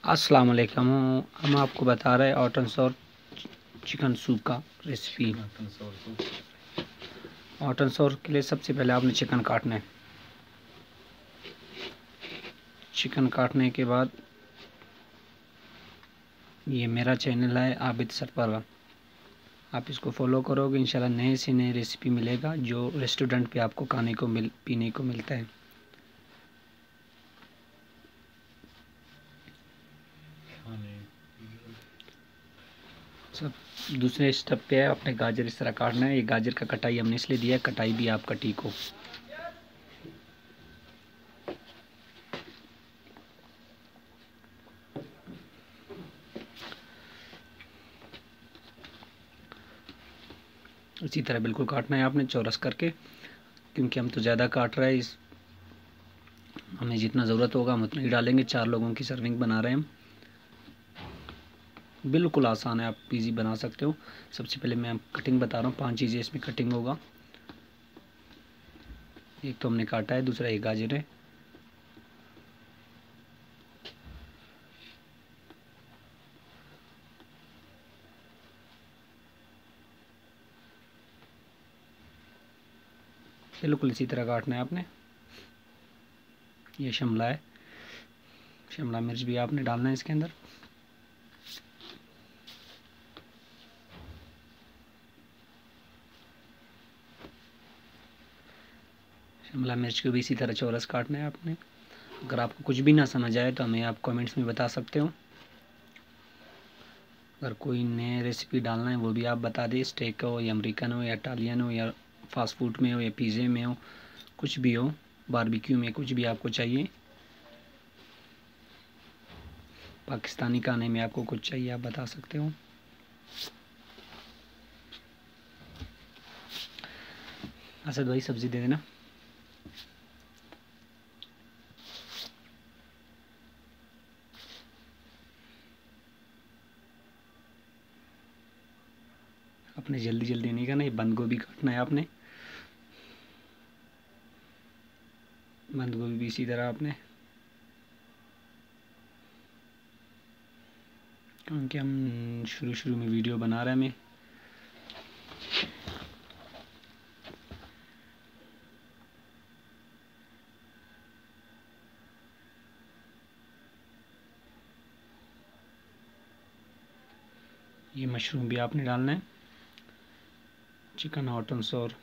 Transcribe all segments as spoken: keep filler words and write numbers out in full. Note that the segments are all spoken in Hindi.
अस्सलाम वालेकुम। हम आपको बता रहे हैं hot and sour chicken soup का रेसिपी। हॉट एंड सॉर के लिए सबसे पहले आपने चिकन काटना है। चिकन काटने के बाद ये मेरा चैनल है आबिद सरपरवा, आप इसको फॉलो करोगे इंशाल्लाह नए से नए रेसिपी मिलेगा जो रेस्टोरेंट पे आपको खाने को मिल पीने को मिलता है। सब दूसरे स्टेप पे है अपने गाजर इस तरह काटना है। ये गाजर का कटाई हमने इसलिए दिया है, कटाई भी आपका ठीक हो। इसी तरह बिल्कुल काटना है आपने चौरस करके, क्योंकि हम तो ज़्यादा काट रहे हैं। इस हमें जितना ज़रूरत होगा हम उतना ही डालेंगे। चार लोगों की सर्विंग बना रहे हैं हम। बिल्कुल आसान है, आप इजी बना सकते हो। सबसे पहले मैं कटिंग बता रहा हूँ, पांच चीज़ें इसमें कटिंग होगा। एक तो हमने काटा है, दूसरा एक गाजर है, बिल्कुल इसी तरह काटना है आपने। ये शिमला है, शिमला मिर्च भी आपने डालना है इसके अंदर। शिमला मिर्च को भी इसी तरह चौरस काटना है आपने। अगर आपको कुछ भी ना समझ आए तो हमें आप कमेंट्स में बता सकते हो। अगर कोई नए रेसिपी डालना है वो भी आप बता दें, स्टेक हो या अमेरिकन हो या इटालियन हो या फास्ट फूड में हो या पिज़्ज़े में हो, कुछ भी हो, बारबेक्यू में, कुछ भी आपको चाहिए, पाकिस्तानी खाने में आपको कुछ चाहिए आप बता सकते हो। असद भाई सब्ज़ी दे देना। अपने जल्दी जल्दी नहीं करना। ये बंद गोभी काटना है आपने, बंद गोभी भी इसी तरह आपने, क्योंकि हम शुरू शुरू में वीडियो बना रहे हैं मैं। ये मशरूम भी आपने डालना है। चिकन हॉट एंड सॉर,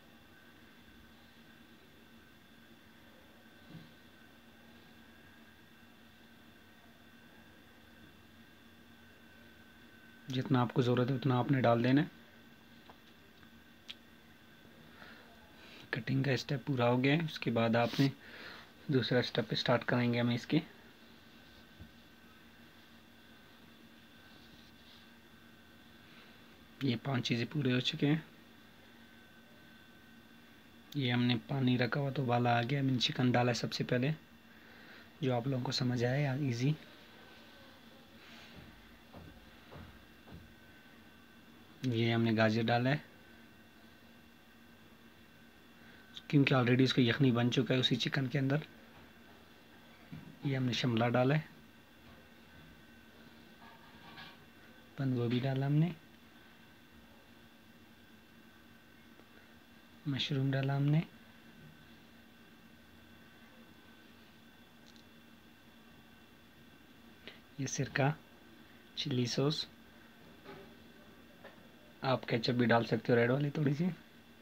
जितना आपको ज़रूरत है उतना आपने डाल देना है। कटिंग का स्टेप पूरा हो गया है, उसके बाद आपने दूसरा स्टेप स्टार्ट करेंगे हम इसके। ये पांच चीज़ें पूरे हो चुके हैं। ये हमने पानी रखा हुआ तो उबाला आ गया। मैंने चिकन डाला है सबसे पहले, जो आप लोगों को समझ आए इजी। ये हमने गाजर डाला है, क्योंकि ऑलरेडी इसका यखनी बन चुका है उसी चिकन के अंदर। ये हमने शिमला डाला है, बंद गोभी डाला हमने, मशरूम डाला हमने, ये सिरका, चिल्ली सॉस, आप केचप भी डाल सकते हो रेड वाली थोड़ी सी,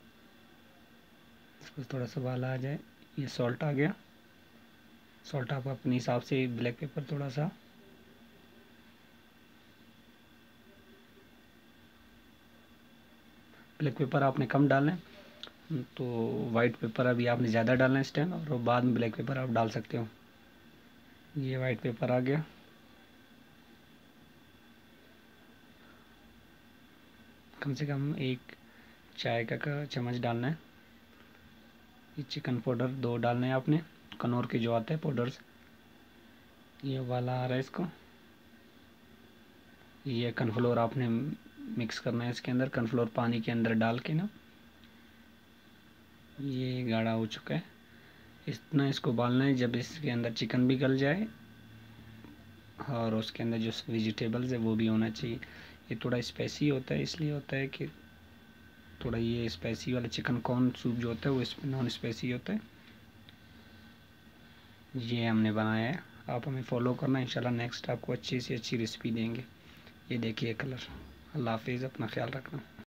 इसको थोड़ा सा उबाला आ जाए। ये सॉल्ट आ गया, सॉल्ट आप अपने हिसाब से, ब्लैक पेपर थोड़ा सा, ब्लैक पेपर आपने कम डालना है तो वाइट पेपर अभी आपने ज़्यादा डालना है इस टाइम, और बाद में ब्लैक पेपर आप डाल सकते हो। ये वाइट पेपर आ गया, कम से कम एक चाय का चम्मच डालना है। ये चिकन पाउडर दो डालने हैं आपने, कनौर के जो आते हैं पाउडर्स। ये वाला आ रहा है इसको। ये कॉर्नफ्लोर आपने मिक्स करना है इसके अंदर, कॉर्नफ्लोर पानी के अंदर डाल के ना। ये गाढ़ा हो चुका है, इतना इसको उबालना है। जब इसके अंदर चिकन भी गल जाए और उसके अंदर जो वेजिटेबल्स है वो भी होना चाहिए। ये थोड़ा स्पाइसी होता है, इसलिए होता है कि थोड़ा ये स्पाइसी वाला चिकन कॉर्न सूप जो होता है वो नॉन स्पाइसी होता है। ये हमने बनाया है, आप हमें फॉलो करना, इंशाल्लाह नेक्स्ट आपको अच्छी से अच्छी रेसिपी देंगे। ये देखिए कलर। अल्लाह हाफिज़, अपना ख्याल रखना।